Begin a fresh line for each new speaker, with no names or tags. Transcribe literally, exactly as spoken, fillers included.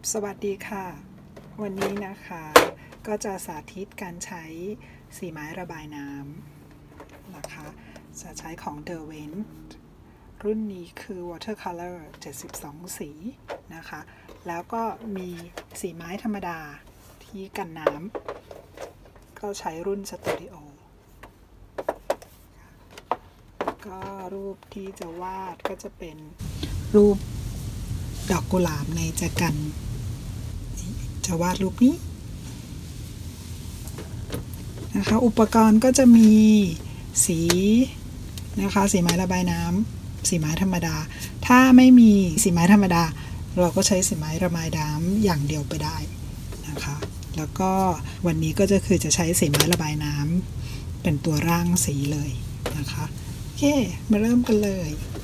สวัสดีค่ะวันนี้นะคะก็จะสาธิตการใช้สีไม้ระบายน้ำนะคะจะใช้ของ The Vent รุ่นนี้คือ Watercolor เจ็ดสิบสองสีนะคะแล้วก็มีสีไม้ธรรมดาที่กันน้ำก็ใช้รุ่นสตูดิโอก็รูปที่จะวาดก็จะเป็นรูปดอกกุหลาบในแจกันจะวาดรูปนี้นะคะอุปกรณ์ก็จะมีสีนะคะสีไม้ระบายน้ำสีไม้ธรรมดาถ้าไม่มีสีไม้ธรรมดาเราก็ใช้สีไม้ระบายน้ำอย่างเดียวไปได้นะคะแล้วก็วันนี้ก็จะคือจะใช้สีไม้ระบายน้ำเป็นตัวร่างสีเลยนะคะโอเคมาเริ่มกันเลย